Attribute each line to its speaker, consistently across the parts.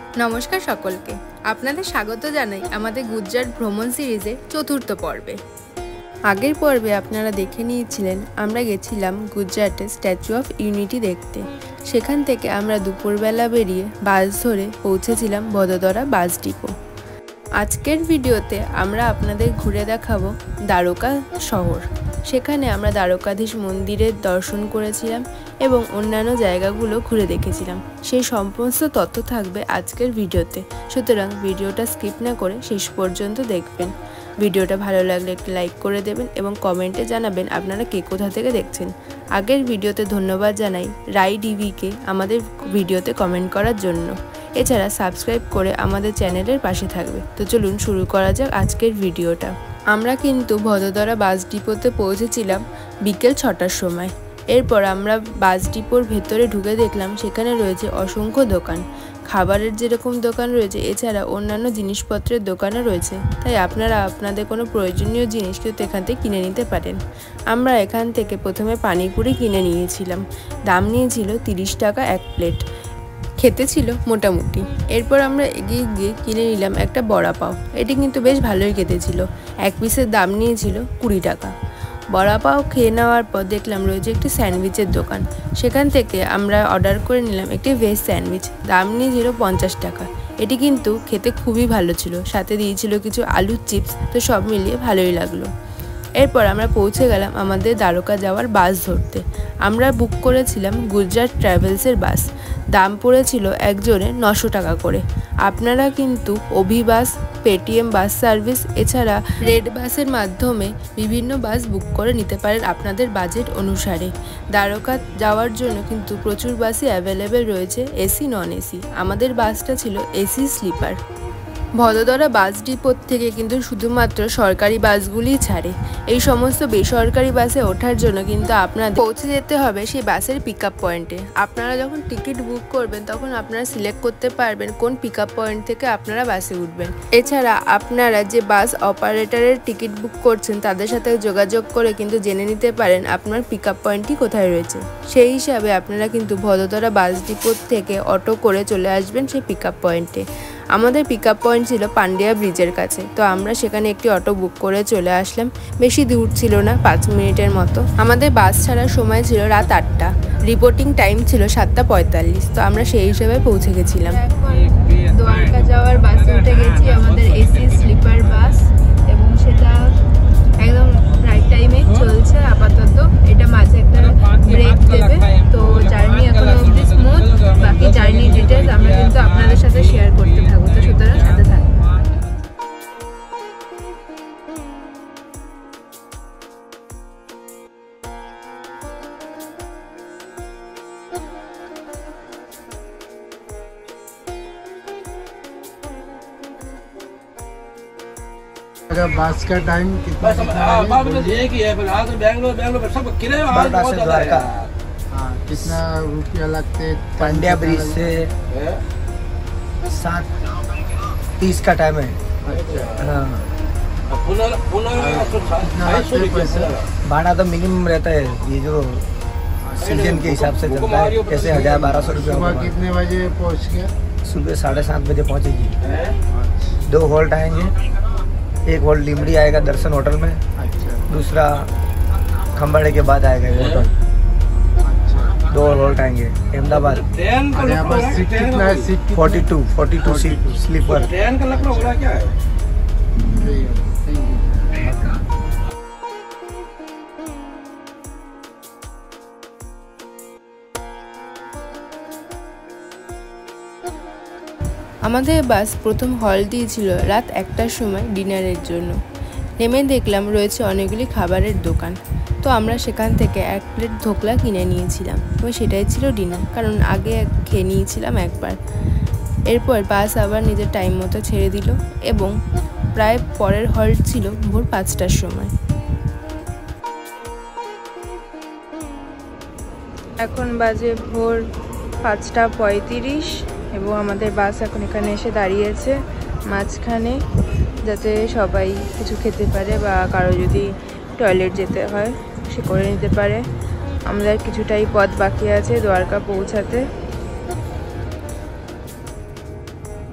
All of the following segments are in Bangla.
Speaker 1: নমস্কার সকলকে, আপনাদের স্বাগত জানাই আমাদের গুজরাট ভ্রমণ সিরিজের চতুর্থ পর্বে। আগের পর্বে আপনারা দেখে নিয়েছিলেন আমরা গেছিলাম গুজরাটের স্ট্যাচু অফ ইউনিটি দেখতে। সেখান থেকে আমরা দুপুরবেলা বেরিয়ে বাস ধরে পৌঁছেছিলাম বদোদরা বাস ডিপো। আজকের ভিডিওতে আমরা আপনাদের ঘুরে দেখাবো দ্বারকা শহর। সেখানে আমরা দ্বারকাধীশ মন্দিরের দর্শন করেছিলাম এবং অন্যান্য জায়গাগুলো ঘুরে দেখেছিলাম। সেই সমস্ত তথ্য থাকবে আজকের ভিডিওতে, সুতরাং ভিডিওটা স্কিপ না করে শেষ পর্যন্ত দেখবেন। ভিডিওটা ভালো লাগলে একটি লাইক করে দেবেন এবং কমেন্টে জানাবেন আপনারা কে কোথা থেকে দেখছেন। আগের ভিডিওতে ধন্যবাদ জানাই রাই ডিভিকে আমাদের ভিডিওতে কমেন্ট করার জন্য। এছাড়া সাবস্ক্রাইব করে আমাদের চ্যানেলের পাশে থাকবে। তো চলুন শুরু করা যাক আজকের ভিডিওটা। আমরা কিন্তু বদোদরা বাস ডিপোতে পৌঁছেছিলাম বিকেল 6টার সময়। এরপর আমরা বাস ডিপোর ভেতরে ঢুকে দেখলাম সেখানে রয়েছে অসংখ্য দোকান। খাবারের যেরকম দোকান রয়েছে, এছাড়া অন্যান্য জিনিসপত্রের দোকানও রয়েছে, তাই আপনারা আপনাদের কোনো প্রয়োজনীয় জিনিস কিন্তু এখান থেকে কিনে নিতে পারেন। আমরা এখান থেকে প্রথমে পানিপুরি কিনে নিয়েছিলাম। দাম নিয়েছিল 30 টাকা এক প্লেট। খেতে ছিল মোটামুটি। এরপর আমরা এগিয়ে গিয়ে কিনে নিলাম একটা বড়া পাও। এটি কিন্তু বেশ ভালোই খেতে ছিল। এক পিসের দাম নিয়েছিল 20 টাকা। বড়া পাও খেয়ে নেওয়ার পর দেখলাম রয়েছে একটি স্যান্ডউইচের দোকান। সেখান থেকে আমরা অর্ডার করে নিলাম একটি ভেজ স্যান্ডউইচ। দাম নিয়েছিল 50 টাকা। এটি কিন্তু খেতে খুবই ভালো ছিল, সাথে দিয়েছিল কিছু আলুর চিপস। তো সব মিলিয়ে ভালোই লাগলো। এরপর আমরা পৌঁছে গেলাম আমাদের দ্বারকা যাওয়ার বাস ধরতে। আমরা বুক করেছিলাম গুজরাট ট্রাভেলসের বাস। দাম পড়েছিল একজনে 900 টাকা করে। আপনারা কিন্তু অভিবাস, পেটিএম বাস সার্ভিস, এছাড়া রেড বাসের মাধ্যমে বিভিন্ন বাস বুক করে নিতে পারেন আপনাদের বাজেট অনুসারে। দ্বারকা যাওয়ার জন্য কিন্তু প্রচুর বাসই অ্যাভেলেবেল রয়েছে, এসি নন এসি। আমাদের বাসটা ছিল এসি স্লিপার। বদোদরা বাস ডিপোর থেকে কিন্তু শুধুমাত্র সরকারি বাসগুলিই ছাড়ে। এই সমস্ত বেসরকারি বাসে ওঠার জন্য কিন্তু আপনাদের পৌঁছে যেতে হবে সেই বাসের পিক আপ পয়েন্টে। আপনারা যখন টিকিট বুক করবেন তখন আপনারা সিলেক্ট করতে পারবেন কোন পিক আপ পয়েন্ট থেকে আপনারা বাসে উঠবেন। এছাড়া আপনারা যে বাস অপারেটরের টিকিট বুক করছেন তাদের সাথে যোগাযোগ করে কিন্তু জেনে নিতে পারেন আপনার পিক আপ পয়েন্টটি কোথায় রয়েছে। সেই হিসাবে আপনারা কিন্তু বদোদরা বাস ডিপোর থেকে অটো করে চলে আসবেন সেই পিক আপ পয়েন্টে। আমাদের পিক আপ পয়েন্ট ছিল পান্ডিয়া ব্রিজের কাছে। তো আমরা সেখানে একটি অটো বুক করে চলে আসলাম। বেশি দূর ছিল না, 5 মিনিটের মতো। আমাদের বাস ছাড়ার সময় ছিল রাত 8টা। রিপোর্টিং টাইম ছিল 7:45। তো আমরা সেই হিসেবে পৌঁছে গেছিলাম। দ্বারকা যাওয়ার বাসে উঠে গেছি, আমাদের এসি স্লিপার বাস, এবং সেটা একদম রাইট টাইমে চলছে আপাতত। এটা মাঝে একটা ব্রেক দেবে। তো জার্নি এখনো অবধি স্মুথ। বাকি জার্নি ডিটেলস আমরা কিন্তু আপনাদের সাথে শেয়ার করতে থাকবো, তো সুতরাং সাথে থাকবো।
Speaker 2: बस का टाइम कितना है? बैंगलोर सबको किराया बहुत ज्यादा है। हाँ, कितना रुपया लगते?
Speaker 3: पांड्या ब्रिज से 7:30 का टाइम है।
Speaker 2: अच्छा,
Speaker 3: हाँ,
Speaker 2: कितना लगते पैसे?
Speaker 3: भाड़ा तो मिनिमम रहता है, ये जो सीजन के हिसाब से चलता है। जैसे 1000-1200 रुपया।
Speaker 2: सुबह कितने बजे पहुँच गया?
Speaker 3: सुबह 7:30 बजे पहुँचेगी। 2 हॉल्ट आएंगे। एक हॉल्ट लिमड़ी आएगा दर्शन होटल में।
Speaker 2: अच्छा,
Speaker 3: दूसरा खम्बाड़े के बाद आएगा ये होटल।
Speaker 2: अच्छा।
Speaker 3: 2 हॉल्ट आएंगे अहमदाबाद।
Speaker 2: और यहाँ पर सीट कितना है? Seat
Speaker 3: 42 seat sleeper.
Speaker 2: ट्रेन का लखनऊ बड़ा क्या है?
Speaker 1: আমাদের বাস প্রথম হল দিয়েছিল রাত 1টার সময় ডিনারের জন্য। নেমে দেখলাম রয়েছে অনেকগুলি খাবারের দোকান। তো আমরা সেখান থেকে 1 প্লেট ধোকলা কিনে নিয়েছিলাম এবং সেটাই ছিল ডিনার, কারণ আগে খেয়ে নিয়েছিলাম একবার। এরপর বাস আবার নিজের টাইম মতো ছেড়ে দিল এবং প্রায় পরের হল্ট ছিল ভোর 5টার সময়। এখন বাজে ভোর 5:35 এবং আমাদের বাস এখন এখানে এসে দাঁড়িয়েছে মাঝখানে, যাতে সবাই কিছু খেতে পারে বা কারো যদি টয়লেট যেতে হয় সে করে নিতে পারে। আমাদের কিছুটাই পথ বাকি আছে দ্বারকা পৌঁছাতে।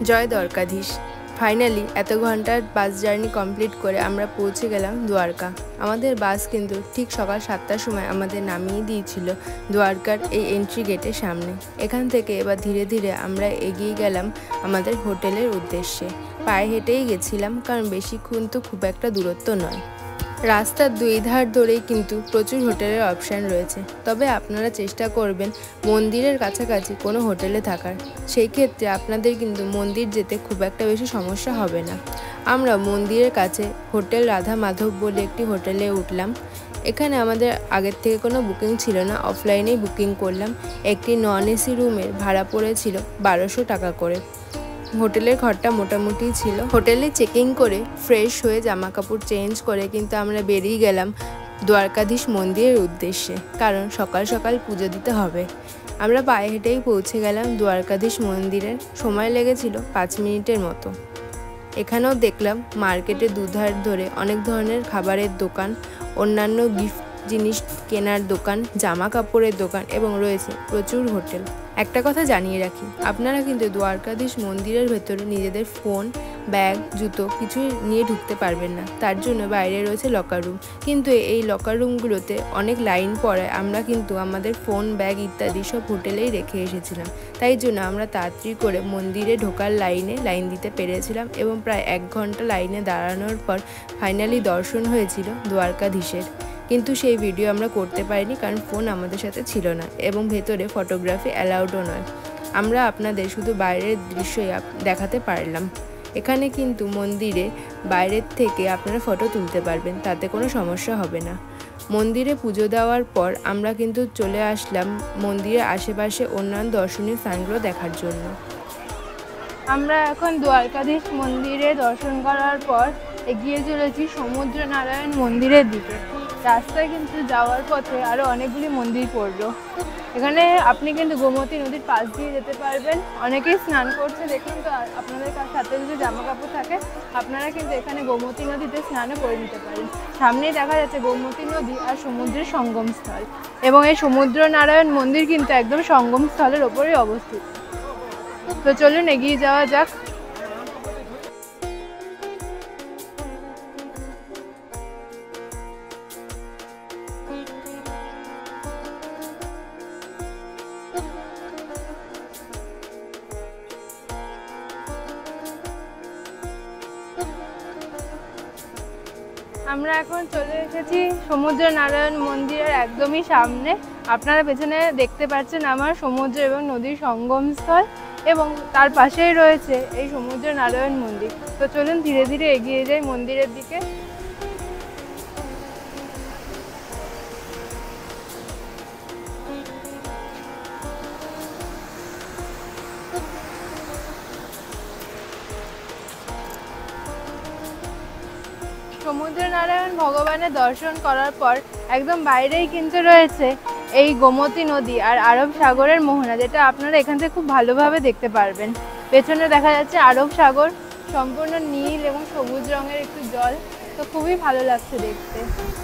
Speaker 1: জয় দ্বারকাধীশ। ফাইনালি এত ঘন্টার বাস জার্নি কমপ্লিট করে আমরা পৌঁছে গেলাম দ্বারকা। আমাদের বাস কিন্তু ঠিক সকাল 7টার সময় আমাদের নামিয়ে দিয়েছিল দ্বারকার এই এন্ট্রি গেটের সামনে। এখান থেকে এবার ধীরে ধীরে আমরা এগিয়ে গেলাম আমাদের হোটেলের উদ্দেশ্যে। পায়ে হেঁটেই গেছিলাম, কারণ বেশিক্ষণ তো খুব একটা দূরত্ব নয়। রাস্তার দুই ধার ধরেই কিন্তু প্রচুর হোটেলের অপশান রয়েছে, তবে আপনারা চেষ্টা করবেন মন্দিরের কাছাকাছি কোনো হোটেলে থাকার। সেই ক্ষেত্রে আপনাদের কিন্তু মন্দির যেতে খুব একটা বেশি সমস্যা হবে না। আমরা মন্দিরের কাছে হোটেল রাধা মাধব বলে একটি হোটেলে উঠলাম। এখানে আমাদের আগের থেকে কোনো বুকিং ছিল না, অফলাইনেই বুকিং করলাম। একটি নন এসি রুমের ভাড়া পড়েছিল 1200 টাকা করে। হোটেলের ঘরটা মোটামুটি ছিল। হোটেলে চেকিং করে ফ্রেশ হয়ে জামা কাপড় চেঞ্জ করে কিন্তু আমরা বেরিয়ে গেলাম দ্বারকাধীশ মন্দিরের উদ্দেশ্যে, কারণ সকাল সকাল পুজো দিতে হবে। আমরা পায়ে হেঁটেই পৌঁছে গেলাম দ্বারকাধীশ মন্দিরের। সময় লেগেছিল 5 মিনিটের মতো। এখানেও দেখলাম মার্কেটের দুধার ধরে অনেক ধরনের খাবারের দোকান, অন্যান্য গিফট জিনিস কেনার দোকান, জামা কাপড়ের দোকান এবং রয়েছে প্রচুর হোটেল। একটা কথা জানিয়ে রাখি, আপনারা কিন্তু দ্বারকাধীশ মন্দিরের ভেতরে নিজেদের ফোন, ব্যাগ, জুতো কিছুই নিয়ে ঢুকতে পারবেন না। তার জন্য বাইরে রয়েছে লকার রুম, কিন্তু এই লকার রুমগুলোতে অনেক লাইন পড়ায় আমরা কিন্তু আমাদের ফোন, ব্যাগ ইত্যাদি সব হোটেলেই রেখে এসেছিলাম। তাই জন্য আমরা তাড়াতাড়ি করে মন্দিরে ঢোকার লাইন দিতে পেরেছিলাম এবং প্রায় 1 ঘন্টা লাইনে দাঁড়ানোর পর ফাইনালি দর্শন হয়েছিল দ্বারকাধীশের। কিন্তু সেই ভিডিও আমরা করতে পারিনি, কারণ ফোন আমাদের সাথে ছিল না এবং ভেতরে ফটোগ্রাফি অ্যালাউডও নয়। আমরা আপনাদের শুধু বাইরের দৃশ্যই দেখাতে পারলাম। এখানে কিন্তু মন্দিরে বাইরের থেকে আপনারা ফটো তুলতে পারবেন, তাতে কোনো সমস্যা হবে না। মন্দিরে পুজো দেওয়ার পর আমরা কিন্তু চলে আসলাম মন্দিরের আশেপাশে অন্যান্য দর্শনীয় স্থানগুলো দেখার জন্য।
Speaker 4: আমরা এখন দ্বারকাধীশ মন্দিরে দর্শন করার পর এগিয়ে চলেছি সমুদ্র নারায়ণ মন্দিরের দিকে। রাস্তায় কিন্তু যাওয়ার পথে আরও অনেকগুলি মন্দির পড়লো। এখানে আপনি কিন্তু গোমতী নদীর পাশ দিয়ে যেতে পারবেন। অনেকেই স্নান করছে দেখুন, তো আপনাদের সাথে যদি জামা কাপড় থাকে আপনারা কিন্তু এখানে গোমতী নদীতে স্নানও করে নিতে পারেন। সামনেই দেখা যাচ্ছে গোমতী নদী আর সমুদ্রের সঙ্গমস্থল, এবং এই সমুদ্র নারায়ণ মন্দির কিন্তু একদম সঙ্গমস্থলের ওপরেই অবস্থিত। তো চলুন এগিয়ে যাওয়া যাক। আমরা এখন চলে এসেছি সমুদ্র নারায়ণ মন্দিরের একদমই সামনে। আপনারা পেছনে দেখতে পাচ্ছেন আমার সমুদ্র এবং নদীর সঙ্গমস্থল, এবং তার পাশেই রয়েছে এই সমুদ্র নারায়ণ মন্দির। তো চলুন ধীরে ধীরে এগিয়ে যাই মন্দিরের দিকে। সমুদ্র নারায়ণ ভগবানের দর্শন করার পর একদম বাইরেই কিন্তু রয়েছে এই গোমতী নদী আর আরব সাগরের মোহনা, যেটা আপনারা এখান থেকে খুব ভালোভাবে দেখতে পারবেন। পেছনে দেখা যাচ্ছে আরব সাগর, সম্পূর্ণ নীল এবং সবুজ রঙের একটু জল। তো খুবই ভালো লাগছে দেখতে।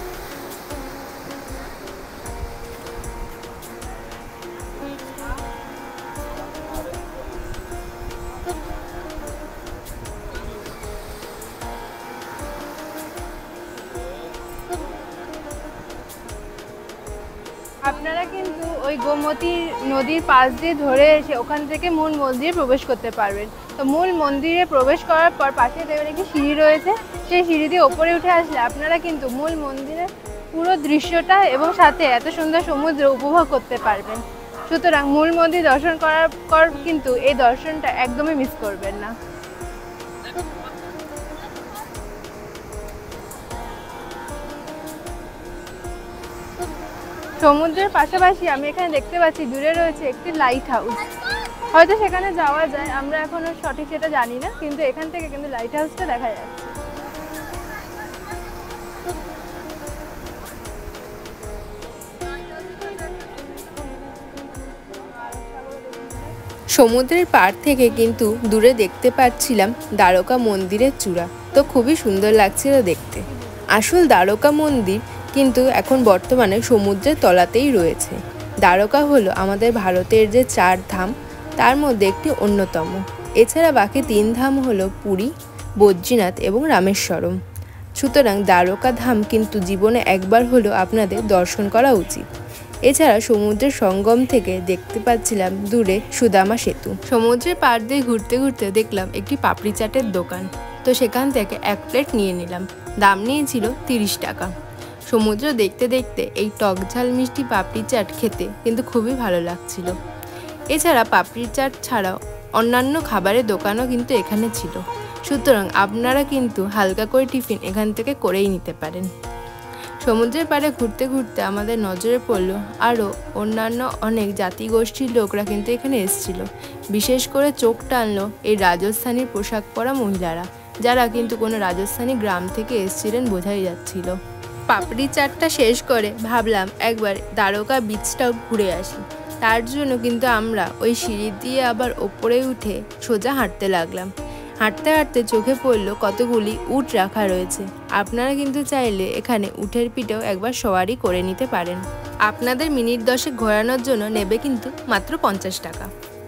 Speaker 4: আপনারা কিন্তু ওই গোমতী নদীর পাশ দিয়ে ধরে এসে ওখান থেকে মূল মন্দিরে প্রবেশ করতে পারবেন। তো মূল মন্দিরে প্রবেশ করার পর পাশে দেখবেন একটি সিঁড়ি রয়েছে, সেই সিঁড়ি দিয়ে ওপরে উঠে আসলে আপনারা কিন্তু মূল মন্দিরের পুরো দৃশ্যটা এবং সাথে এত সুন্দর সমুদ্র উপভোগ করতে পারবেন। সুতরাং মূল মন্দির দর্শন করার পর কিন্তু এই দর্শনটা একদমই মিস করবেন না। সমুদ্রের পাশাপাশি আমি এখানে দেখতে পাচ্ছি দূরে রয়েছে একটি লাইট হাউস। হয়তো সেখানে যাওয়া যায়, আমরা এখনো সঠিক সেটা জানি না, কিন্তু এখান থেকে কিন্তু লাইট হাউসটা দেখা যাচ্ছে।
Speaker 1: সমুদ্রের পাড় থেকে কিন্তু দূরে দেখতে পাচ্ছিলাম দ্বারকা মন্দিরের চূড়া। তো খুবই সুন্দর লাগছিল দেখতে। আসল দ্বারকা মন্দির কিন্তু এখন বর্তমানে সমুদ্রের তলাতেই রয়েছে। দ্বারকা হলো আমাদের ভারতের যে 4 ধাম তার মধ্যে একটি অন্যতম। এছাড়া বাকি 3 ধাম হলো পুরী, বদ্রীনাথ এবং রামেশ্বরম। সুতরাং দ্বারকা ধাম কিন্তু জীবনে একবার হলেও আপনাদের দর্শন করা উচিত। এছাড়া সমুদ্রের সঙ্গম থেকে দেখতে পাচ্ছিলাম দূরে সুদামা সেতু। সমুদ্রের পাড় দিয়ে ঘুরতে ঘুরতে দেখলাম একটি পাপড়ি চাটের দোকান, তো সেখান থেকে 1 প্লেট নিয়ে নিলাম। দাম নিয়েছিল 30 টাকা। সমুদ্র দেখতে দেখতে এই টক ঝাল মিষ্টি পাপড়ি চাট খেতে কিন্তু খুবই ভালো লাগছিল। এছাড়া পাপড়ি চাট ছাড়াও অন্যান্য খাবারের দোকানও কিন্তু এখানে ছিল, সুতরাং আপনারা কিন্তু হালকা করে টিফিন এখান থেকে করেই নিতে পারেন। সমুদ্রের পাড়ে ঘুরতে ঘুরতে আমাদের নজরে পড়লো আরও অন্যান্য অনেক জাতিগোষ্ঠীর লোকরা কিন্তু এখানে এসেছিল। বিশেষ করে চোখ টানলো এই রাজস্থানী পোশাক পরা মহিলারা, যারা কিন্তু কোনো রাজস্থানী গ্রাম থেকে এসেছিলেন বোঝাই যাচ্ছিল। পাপড়ি চাটটা শেষ করে ভাবলাম একবার দ্বারকা বিচটাও ঘুরে আসি। তার জন্য কিন্তু আমরা ওই সিঁড়ি দিয়ে আবার ওপরে উঠে সোজা হাঁটতে লাগলাম। হাঁটতে হাঁটতে চোখে পড়লো কতগুলি উট রাখা রয়েছে। আপনারা কিন্তু চাইলে এখানে উটের পিঠেও একবার সওয়ারি করে নিতে পারেন। আপনাদের মিনিট 10 ঘোরানোর জন্য নেবে কিন্তু মাত্র 50 টাকা।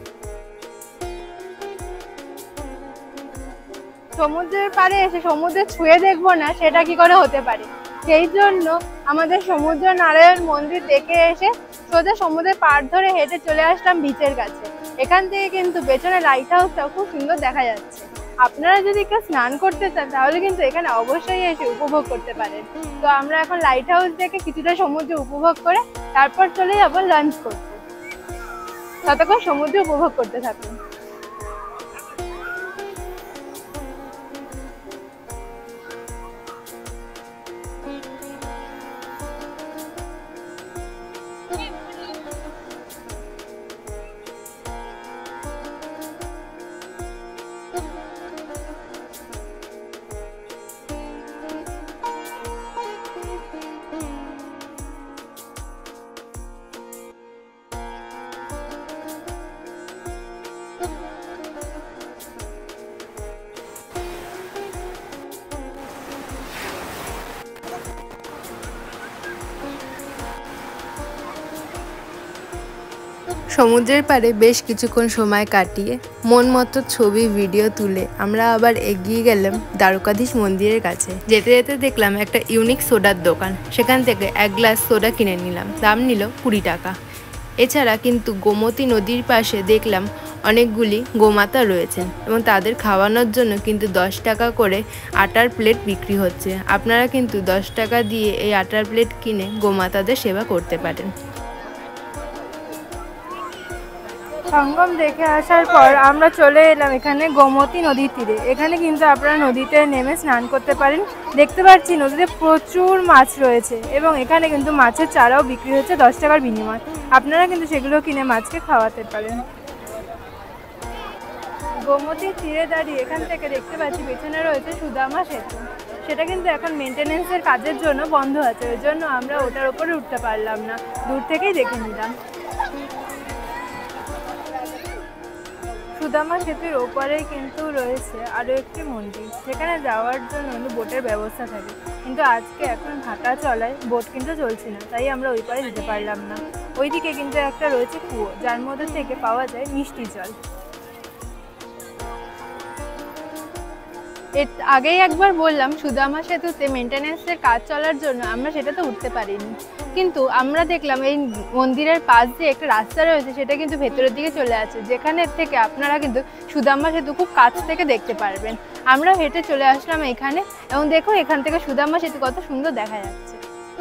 Speaker 4: সমুদ্রের পাড়ে এসে সমুদ্রে ছুঁয়ে দেখবো না, সেটা কি করে হতে পারে? সেই জন্য আমাদের সমুদ্র নারায়ণ মন্দির দেখে এসে সোজা সমুদ্রের পাড় ধরে হেঁটে চলে আসলাম বিচের কাছে। এখান থেকে কিন্তু পেছনে লাইট হাউসটাও খুব সুন্দর দেখা যাচ্ছে। আপনারা যদি কেউ স্নান করতে চান তাহলে কিন্তু এখানে অবশ্যই এসে উপভোগ করতে পারেন। তো আমরা এখন লাইট হাউস দেখে কিছুটা সমুদ্র উপভোগ করে তারপর চলে যাবো লাঞ্চ করতে। ততক্ষণ সমুদ্র উপভোগ করতে থাকুন।
Speaker 1: সমুদ্রের পাড়ে বেশ কিছুক্ষণ সময় কাটিয়ে মন মতো ছবি ভিডিও তুলে আমরা আবার এগিয়ে গেলাম দ্বারকাধীশ মন্দিরের কাছে। যেতে যেতে দেখলাম একটা ইউনিক সোডার দোকান, সেখান থেকে 1 গ্লাস সোডা কিনে নিলাম। দাম নিল 20 টাকা। এছাড়া কিন্তু গোমতী নদীর পাশে দেখলাম অনেকগুলি গোমাতা রয়েছেন এবং তাদের খাওয়ানোর জন্য কিন্তু 10 টাকা করে আটার প্লেট বিক্রি হচ্ছে। আপনারা কিন্তু 10 টাকা দিয়ে এই আটার প্লেট কিনে গোমাতাদের সেবা করতে পারেন।
Speaker 4: সঙ্গম দেখে আসার পর আমরা চলে এলাম এখানে গোমতী নদীর তীরে। এখানে কিন্তু আপনারা নদীতে নেমে স্নান করতে পারেন। দেখতে পাচ্ছি নদীতে প্রচুর মাছ রয়েছে এবং এখানে কিন্তু মাছের চারাও বিক্রি হচ্ছে 10 টাকার বিনিময়ে। আপনারা কিন্তু সেগুলো কিনে মাছকে খাওয়াতে পারেন। গোমতীর তীরে দাঁড়িয়ে এখান থেকে দেখতে পাচ্ছি পেছনে রয়েছে সুদামা সেতু। সেটা কিন্তু এখন মেনটেনেন্সের কাজের জন্য বন্ধ আছে, ওই জন্য আমরা ওটার উপরে উঠতে পারলাম না, দূর থেকেই দেখে নিলাম। সুদামা সেতুর ওপারে কিন্তু রয়েছে আরও একটি মন্দির, সেখানে যাওয়ার জন্য বোটের ব্যবস্থা থাকে, কিন্তু আজকে এখন ভাটা চলায় বোট কিন্তু চলছে না, তাই আমরা ওই পারে যেতে পারলাম না। ওইদিকে কিন্তু একটা রয়েছে কুয়ো, যার মধ্যে থেকে পাওয়া যায় মিষ্টি জল। এর আগেই একবার বললাম সুদামা সেতুতে মেনটেনেন্সের কাজ চলার জন্য আমরা সেটাতে উঠতে পারিনি, কিন্তু আমরা দেখলাম এই মন্দিরের পাশ দিয়ে একটা রাস্তা রয়েছে, সেটা কিন্তু ভেতরের দিকে চলে আছে, যেখানে থেকে আপনারা কিন্তু সুদামা সেতু খুব কাছ থেকে দেখতে পারবেন। আমরা হেঁটে চলে আসলাম এখানে এবং দেখো এখান থেকে সুদামা সেতু কত সুন্দর দেখা যাচ্ছে।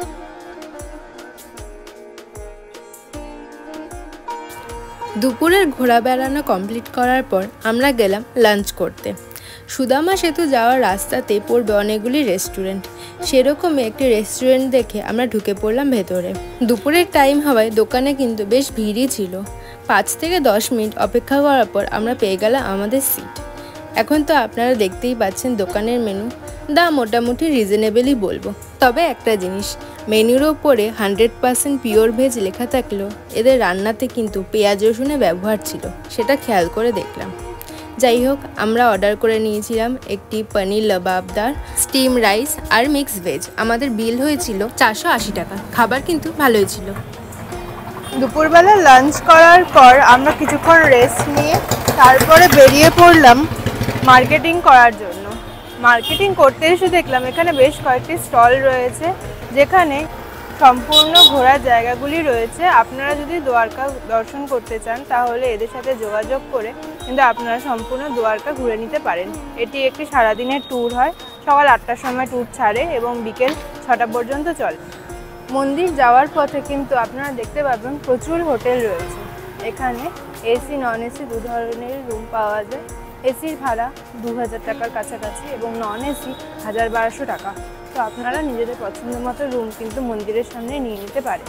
Speaker 1: দুপুরের ঘোরা বেড়ানো কমপ্লিট করার পর আমরা গেলাম লাঞ্চ করতে। সুদামা সেতু যাওয়ার রাস্তাতে পড়বে অনেকগুলি রেস্টুরেন্ট, সেরকমই একটি রেস্টুরেন্ট দেখে আমরা ঢুকে পড়লাম ভেতরে। দুপুরের টাইম হওয়ায় দোকানে কিন্তু বেশ ভিড়ই ছিল। 5 থেকে 10 মিনিট অপেক্ষা করার পর আমরা পেয়ে গেলাম আমাদের সিট। এখন তো আপনারা দেখতেই পাচ্ছেন দোকানের মেনু, দাম মোটামুটি রিজনেবলই বলবো। তবে একটা জিনিস, মেনুর ওপরে 100% পিওর ভেজ লেখা থাকলেও এদের রান্নাতে কিন্তু পেঁয়াজ রসুনের ব্যবহার ছিল, সেটা খেয়াল করে দেখলাম। যাই হোক, আমরা অর্ডার করে নিয়েছিলাম একটি পনির লবাবদার, স্টিম রাইস আর মিক্স ভেজ। আমাদের বিল হয়েছিল 480 টাকা। খাবার কিন্তু ভালোই ছিল।
Speaker 4: দুপুরবেলা লাঞ্চ করার পর আমরা কিছুক্ষণ রেস্ট নিয়ে তারপরে বেরিয়ে পড়লাম মার্কেটিং করার জন্য। মার্কেটিং করতে এসে দেখলাম এখানে বেশ কয়েকটি স্টল রয়েছে, যেখানে সম্পূর্ণ ঘোরার জায়গাগুলি রয়েছে। আপনারা যদি দ্বারকা দর্শন করতে চান তাহলে এদের সাথে যোগাযোগ করে কিন্তু আপনারা সম্পূর্ণ দ্বারকা ঘুরে নিতে পারেন। এটি একটি সারাদিনের ট্যুর হয়, সকাল 8টার সময় ট্যুর ছাড়ে এবং বিকেল 6টা পর্যন্ত চলে। মন্দির যাওয়ার পথে কিন্তু আপনারা দেখতে পাবেন প্রচুর হোটেল রয়েছে। এখানে এসি নন এসি দু ধরনের রুম পাওয়া যায়। এসির ভাড়া 2000 টাকার কাছাকাছি এবং নন এসি 1200 টাকা। তো আপনারা নিজেদের পছন্দ মতো রুম কিন্তু মন্দিরের সামনে নিয়ে নিতে পারেন।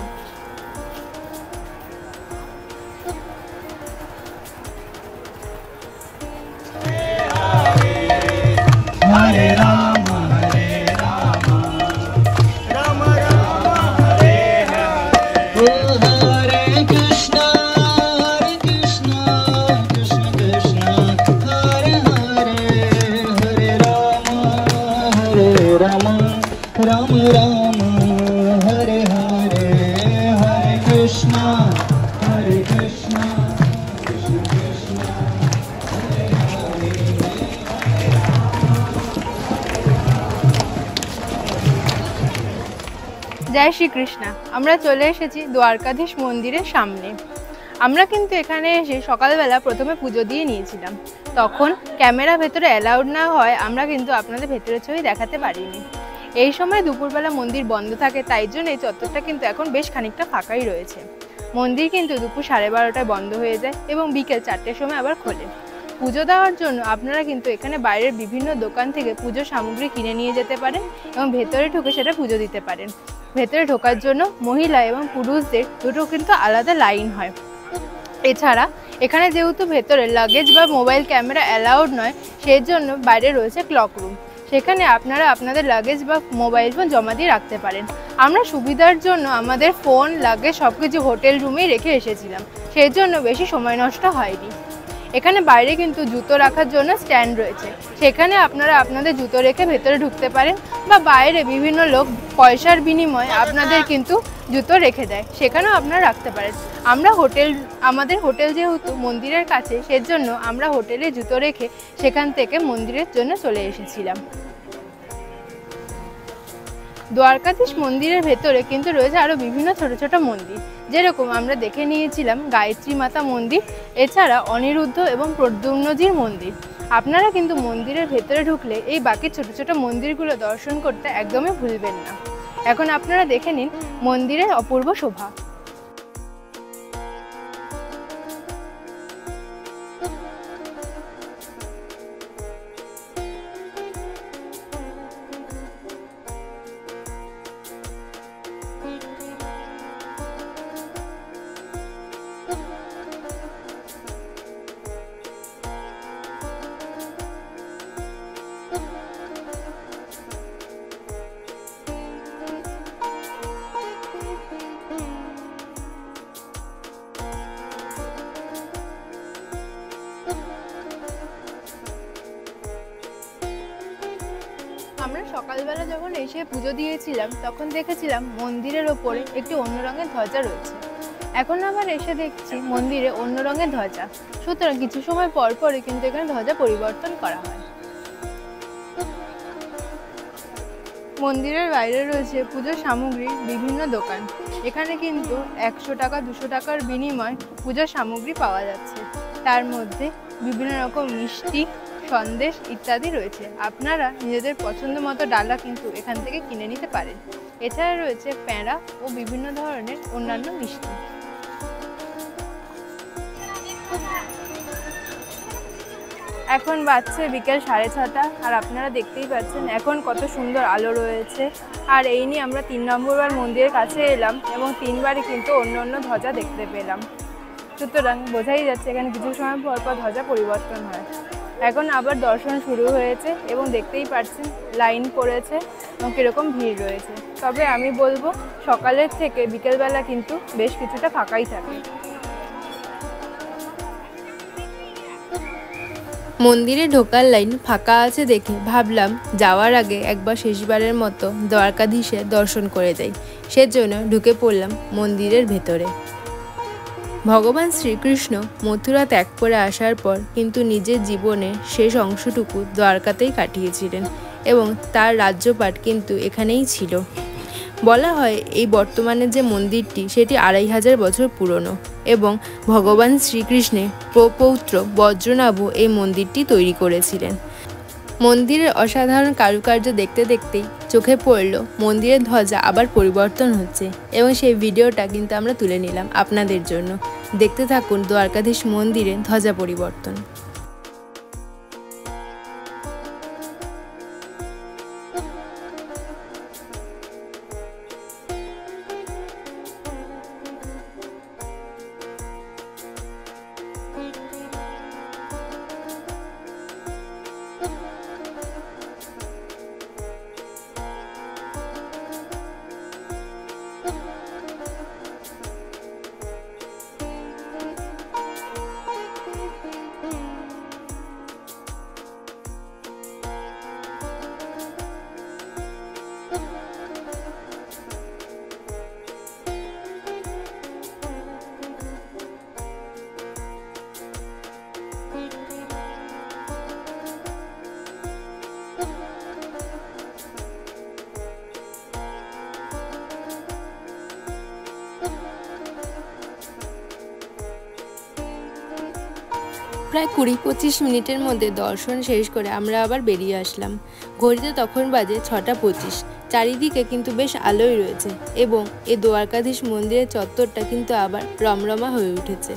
Speaker 4: জয় শ্রীকৃষ্ণ। আমরা চলে এসেছি দ্বারকাধীশ মন্দিরের সামনে। আমরা কিন্তু এখানে এসে সকালবেলা প্রথমে পুজো দিয়ে নিয়েছিলাম। তখন ক্যামেরা ভেতরে অ্যালাউড না হয় আমরা কিন্তু আপনাদের ভেতরের ছবি দেখাতে পারিনি। এই সময় দুপুরবেলা মন্দির বন্ধ থাকে, তাই জন্য এই চত্বরটা কিন্তু এখন বেশ খানিকটা ফাঁকাই রয়েছে। মন্দির কিন্তু দুপুর 12:30টায় বন্ধ হয়ে যায় এবং বিকেল 4টের সময় আবার খোলে। পুজো দেওয়ার জন্য আপনারা কিন্তু এখানে বাইরের বিভিন্ন দোকান থেকে পুজোর সামগ্রী কিনে নিয়ে যেতে পারেন এবং ভেতরে ঢুকে সেটা পুজো দিতে পারেন। ভেতরে ঢোকার জন্য মহিলা এবং পুরুষদের দুটো কিন্তু আলাদা লাইন হয়। এছাড়া এখানে যেহেতু ভেতরে লাগেজ বা মোবাইল ক্যামেরা অ্যালাউড নয়, সেই জন্য বাইরে রয়েছে ক্লক রুম। সেখানে আপনারা আপনাদের লাগেজ বা মোবাইল ফোন জমা দিয়ে রাখতে পারেন। আমরা সুবিধার জন্য আমাদের ফোন লাগেজ সব কিছু হোটেল রুমেই রেখে এসেছিলাম, সেই জন্য বেশি সময় নষ্ট হয়নি। এখানে বাইরে কিন্তু জুতো রাখার জন্য স্ট্যান্ড রয়েছে, সেখানে আপনারা আপনাদের জুতো রেখে ভেতরে ঢুকতে পারেন বা বাইরে বিভিন্ন লোক পয়সার বিনিময়ে আপনাদের কিন্তু জুতো রেখে দেয়, সেখানেও আপনারা রাখতে পারেন। আমাদের হোটেল যেহেতু মন্দিরের কাছে, সেজন্য আমরা হোটেলে জুতো রেখে সেখান থেকে মন্দিরের জন্য চলে এসেছিলাম। দ্বারকাধীশ মন্দিরের ভেতরে কিন্তু রয়েছে আরও বিভিন্ন ছোট ছোট মন্দির, যেরকম আমরা দেখে নিয়েছিলাম গায়ত্রী মাতা মন্দির, এছাড়া অনিরুদ্ধ এবং প্রদ্যুম্নজির মন্দির। আপনারা কিন্তু মন্দিরের ভেতরে ঢুকলে এই বাকি ছোট ছোট মন্দিরগুলো দর্শন করতে একদমই ভুলবেন না। এখন আপনারা দেখে নিন মন্দিরের অপূর্ব শোভা। আমরা সকালবেলা যখন এসে পুজো দিয়েছিলাম তখন দেখেছিলাম মন্দিরের ওপরে একটি অন্য রঙের ধ্বজা রয়েছে। এখন আবার এসে দেখছি মন্দিরে অন্য রঙের ধ্বজা, সুতরাং কিছু সময় পর পরই কিন্তু এখানে ধ্বজা পরিবর্তন করা হয়। মন্দিরের বাইরে রয়েছে পুজোর সামগ্রীর বিভিন্ন দোকান। এখানে কিন্তু 100 টাকা 200 টাকার বিনিময়ে পুজোর সামগ্রী পাওয়া যাচ্ছে। তার মধ্যে বিভিন্ন রকম মিষ্টি, সন্দেশ ইত্যাদি রয়েছে। আপনারা নিজেদের পছন্দ মতো ডালা কিন্তু এখান থেকে কিনে নিতে পারেন। এছাড়া রয়েছে প্যাঁড়া ও বিভিন্ন ধরনের অন্যান্য মিষ্টি। এখন বাজছে বিকেল 6:30, আর আপনারা দেখতেই পাচ্ছেন এখন কত সুন্দর আলো রয়েছে। আর এই নিয়ে আমরা 3 নম্বরবার মন্দিরের কাছে এলাম এবং 3বারই কিন্তু অন্য অন্য ধ্বজা দেখতে পেলাম। সুতরাং বোঝাই যাচ্ছে এখানে কিছু সময় পর পর ধ্বজা পরিবর্তন হয়। এখন আবার দর্শন শুরু হয়েছে এবং দেখতেই পাচ্ছেন লাইন পড়েছে এবং কীরকম ভিড় রয়েছে। তবে আমি বলবো সকালের থেকে বিকেলবেলা কিন্তু বেশ কিছুটা ফাঁকাই থাকে।
Speaker 1: মন্দিরে ঢোকার লাইন ফাঁকা আছে দেখে ভাবলাম যাওয়ার আগে একবার শেষবারের মতো দ্বারকাধীশে দর্শন করে যাই। সেজন্য ঢুকে পড়লাম মন্দিরের ভেতরে। ভগবান শ্রীকৃষ্ণ মথুরা ত্যাগ করে আসার পর কিন্তু নিজের জীবনের শেষ অংশটুকু দ্বারকাতেই কাটিয়েছিলেন এবং তার রাজ্যপাট কিন্তু এখানেই ছিল। বলা হয় এই বর্তমানে যে মন্দিরটি সেটি 2500 বছর পুরনো এবং ভগবান শ্রীকৃষ্ণের প্রপৌত্র বজ্রনাভ এই মন্দিরটি তৈরি করেছিলেন। মন্দিরের অসাধারণ কারুকার্য দেখতে দেখতেই চোখে পড়ল মন্দিরের ধ্বজা আবার পরিবর্তন হচ্ছে এবং সেই ভিডিওটা কিন্তু আমরা তুলে নিলাম আপনাদের জন্য। দেখতে থাকুন দ্বারকাধীশ মন্দিরের ধ্বজা পরিবর্তন। প্রায় 20-25 মিনিটের মধ্যে দর্শন শেষ করে আমরা আবার বেরিয়ে আসলাম। ঘড়িতে তখন বাজে 6:25। চারিদিকে কিন্তু বেশ আলোই রয়েছে এবং এই দ্বারকাধীশ মন্দিরের চত্বরটা কিন্তু আবার রমরমা হয়ে উঠেছে।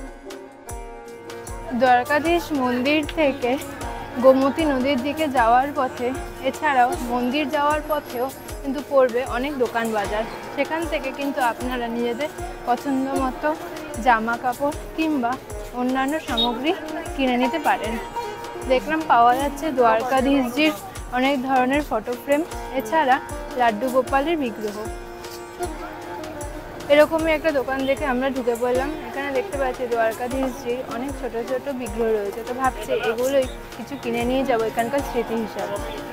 Speaker 4: দ্বারকাধীশ মন্দির থেকে গোমতী নদীর দিকে যাওয়ার পথে এছাড়াও মন্দির যাওয়ার পথেও কিন্তু পড়বে অনেক দোকান বাজার। সেখান থেকে কিন্তু আপনারা নিজেদের পছন্দ মতো জামা কাপড় কিংবা অন্যান্য সামগ্রী কিনে নিতে পারেন। দেখলাম পাওয়া যাচ্ছে দ্বারকাধীশজির অনেক ধরনের ফটো ফ্রেম, এছাড়া লাড্ডু গোপালের বিগ্রহ। এরকমই একটা দোকান দেখে আমরা ঢুকে পড়লাম। এখানে দেখতে পাচ্ছি দ্বারকাধীশজির অনেক ছোট ছোট বিগ্রহ রয়েছে, তো ভাবছি এগুলোই কিছু কিনে নিয়ে যাবো এখানকার স্মৃতি হিসাবে।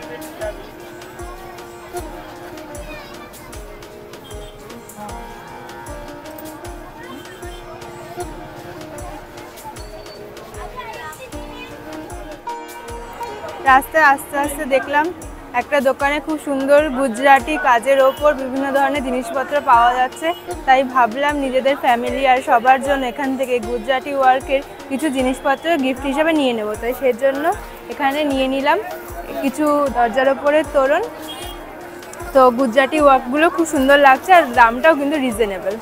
Speaker 4: রাস্তায় আস্তে আস্তে দেখলাম একটা দোকানে খুব সুন্দর গুজরাটি কাজের ওপর বিভিন্ন ধরনের জিনিসপত্র পাওয়া যাচ্ছে, তাই ভাবলাম নিজেদের ফ্যামিলি আর সবার জন্য এখান থেকে গুজরাটি ওয়ার্কের কিছু জিনিসপত্র গিফট হিসাবে নিয়ে নেব। তাই সেজন্য এখানে নিয়ে নিলাম কিছু দরজার ওপরের তোরণ। তো গুজরাটি ওয়ার্কগুলো খুব সুন্দর লাগছে আর দামটাও কিন্তু রিজনেবল।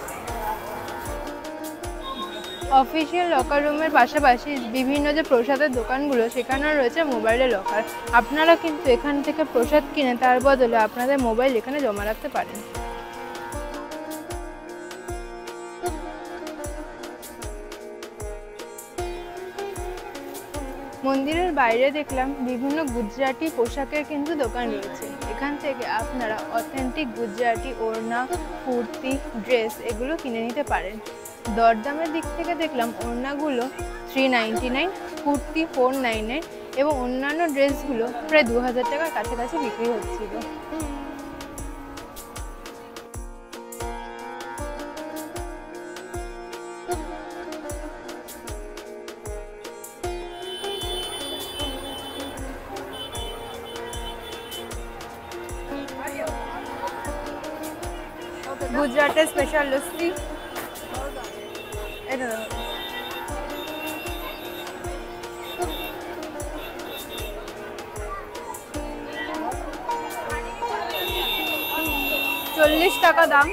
Speaker 4: অফিসিয়াল লকার রুমের পাশাপাশি বিভিন্ন যে প্রসাদের দোকানগুলো সেখানেও রয়েছে মোবাইলের লকার। আপনারা কিন্তু এখান থেকে প্রসাদ কিনে তার বদলে আপনাদের মোবাইল এখানে জমা রাখতে পারেন। মন্দিরের বাইরে দেখলাম বিভিন্ন গুজরাটি পোশাকের কিন্তু দোকান রয়েছে। এখান থেকে আপনারা অথেন্টিক গুজরাটি ওড়না, কুর্তি, ড্রেস এগুলো কিনে নিতে পারেন। দরদামের দিক থেকে দেখলাম ওড়নাগুলো 399, কুর্তি 499 এবং অন্যান্য ড্রেসগুলো প্রায় 2000 টাকার কাছাকাছি বিক্রি হচ্ছিল। গুজরাটের স্পেশাল লস্যি এটা দেখো। $40 টাকা দাম।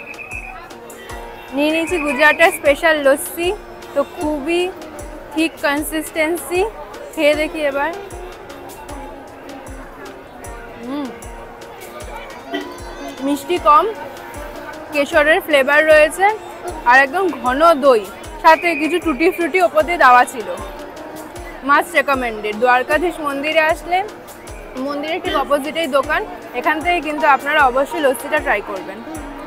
Speaker 4: নিয়ে নিয়েছি গুজরাটের স্পেশাল লস্যি, তো খুবই ঠিক কনসিস্টেন্সি। খেয়ে দেখি এবার। মিষ্টি কম, কেশরের ফ্লেভার রয়েছে আর একদম ঘন দই, সাথে কিছু টুটি ফ্রুটি ওপর দিয়ে দেওয়া ছিল। Must recommended. দ্বারকাধীশ মন্দিরে আসলে মন্দিরের ঠিক অপোজিটেই দোকান, এখান থেকে কিন্তু আপনারা অবশ্যই লস্যিটা ট্রাই করবেন।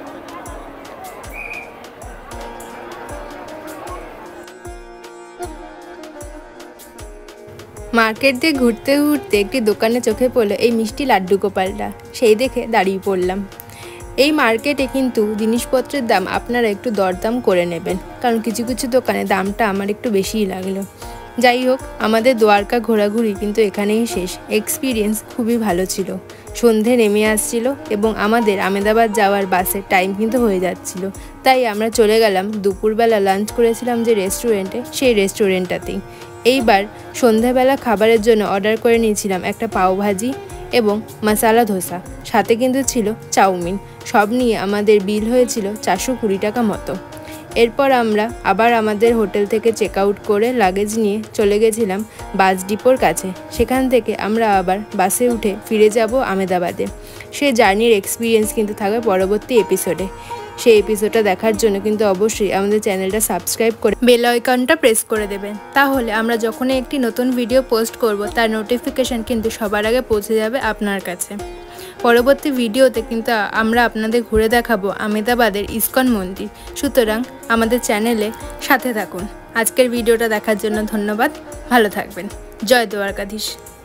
Speaker 1: মার্কেট দিয়ে ঘুরতে ঘুরতে একটি দোকানে চোখে পড়লো এই মিষ্টি লাড্ডু গোপালটা। সেই দেখে দাঁড়িয়ে পড়লাম। এই মার্কেটে কিন্তু জিনিসপত্রের দাম আপনারা একটু দরদাম করে নেবেন, কারণ কিছু কিছু দোকানে দামটা আমার একটু বেশিই লাগলো। যাই হোক, আমাদের দ্বারকা ঘোরাঘুরি কিন্তু এখানেই শেষ। এক্সপিরিয়েন্স খুবই ভালো ছিল। সন্ধে নেমে আসছিল এবং আমাদের আমেদাবাদ যাওয়ার বাসের টাইম কিন্তু হয়ে যাচ্ছিল, তাই আমরা চলে গেলাম দুপুরবেলা লাঞ্চ করেছিলাম যে রেস্টুরেন্টে, সেই রেস্টুরেন্টটাতেই। এইবার সন্ধ্যাবেলা খাবারের জন্য অর্ডার করে নিয়েছিলাম একটা পাওভাজি এবং মশালা ধোসা, সাথে কিন্তু ছিল চাউমিন। সব নিয়ে আমাদের বিল হয়েছিল 420 টাকা মতো। এরপর আমরা আবার আমাদের হোটেল থেকে চেক আউট করে লাগেজ নিয়ে চলে গেছিলাম বাস ডিপোর কাছে। সেখান থেকে আমরা আবার বাসে উঠে ফিরে যাব আমেদাবাদে। সেই জার্নির এক্সপিরিয়েন্স কিন্তু থাকবে পরবর্তী এপিসোডে। সেই এপিসোডটা দেখার জন্য কিন্তু অবশ্যই আমাদের চ্যানেলটা সাবস্ক্রাইব করে বেল আইকনটা প্রেস করে দেবেন, তাহলে আমরা যখনই একটি নতুন ভিডিও পোস্ট করব তার নোটিফিকেশান কিন্তু সবার আগে পৌঁছে যাবে আপনার কাছে। পরবর্তী ভিডিওতে কিন্তু আমরা আপনাদের ঘুরে দেখাবো আমেদাবাদের ইসকন মন্দির। সুতরাং আমাদের চ্যানেলে সাথে থাকুন। আজকের ভিডিওটা দেখার জন্য ধন্যবাদ। ভালো থাকবেন। জয় দ্বারকাধীশ।